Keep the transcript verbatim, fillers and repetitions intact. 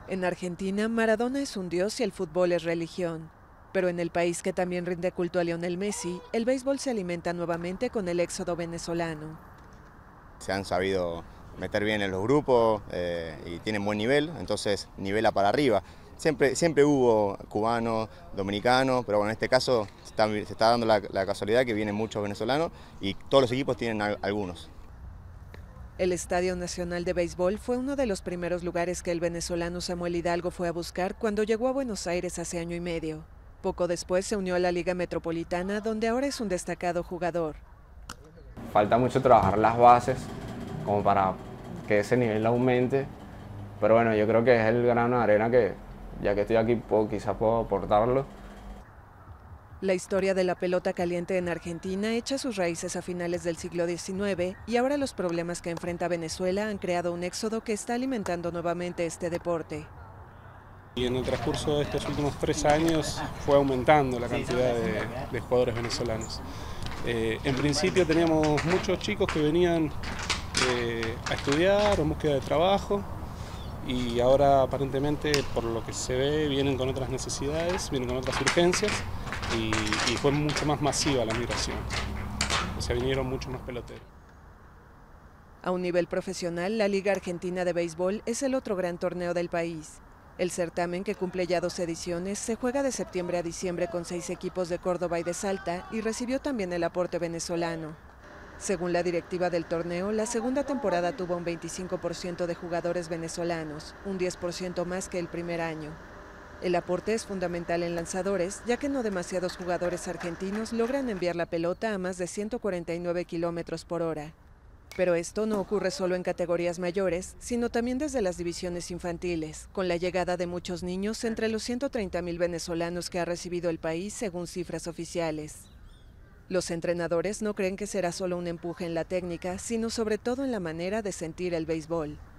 En Argentina, Maradona es un dios y el fútbol es religión. Pero en el país que también rinde culto a Lionel Messi, el béisbol se alimenta nuevamente con el éxodo venezolano. Se han sabido meter bien en los grupos eh, y tienen buen nivel, entonces nivela para arriba. Siempre, siempre hubo cubanos, dominicanos, pero bueno, en este caso se está, se está dando la, la casualidad que vienen muchos venezolanos y todos los equipos tienen a, algunos. El Estadio Nacional de Béisbol fue uno de los primeros lugares que el venezolano Samuel Hidalgo fue a buscar cuando llegó a Buenos Aires hace año y medio. Poco después se unió a la Liga Metropolitana, donde ahora es un destacado jugador. Falta mucho trabajar las bases como para que ese nivel aumente, pero bueno, yo creo que es el grano de arena que, ya que estoy aquí, puedo, quizás puedo aportarlo. La historia de la pelota caliente en Argentina echa sus raíces a finales del siglo diecinueve y ahora los problemas que enfrenta Venezuela han creado un éxodo que está alimentando nuevamente este deporte. Y en el transcurso de estos últimos tres años fue aumentando la cantidad de, de jugadores venezolanos. Eh, en principio teníamos muchos chicos que venían eh, a estudiar o en búsqueda de trabajo y ahora aparentemente, por lo que se ve, vienen con otras necesidades, vienen con otras urgencias y, y fue mucho más masiva la migración. O sea, vinieron mucho más peloteros. A un nivel profesional, la Liga Argentina de Béisbol es el otro gran torneo del país. El certamen, que cumple ya dos ediciones, se juega de septiembre a diciembre con seis equipos de Córdoba y de Salta y recibió también el aporte venezolano. Según la directiva del torneo, la segunda temporada tuvo un veinticinco por ciento de jugadores venezolanos, un diez por ciento más que el primer año. El aporte es fundamental en lanzadores, ya que no demasiados jugadores argentinos logran enviar la pelota a más de ciento cuarenta y nueve kilómetros por hora. Pero esto no ocurre solo en categorías mayores, sino también desde las divisiones infantiles, con la llegada de muchos niños entre los ciento treinta mil venezolanos que ha recibido el país según cifras oficiales. Los entrenadores no creen que será solo un empuje en la técnica, sino sobre todo en la manera de sentir el béisbol.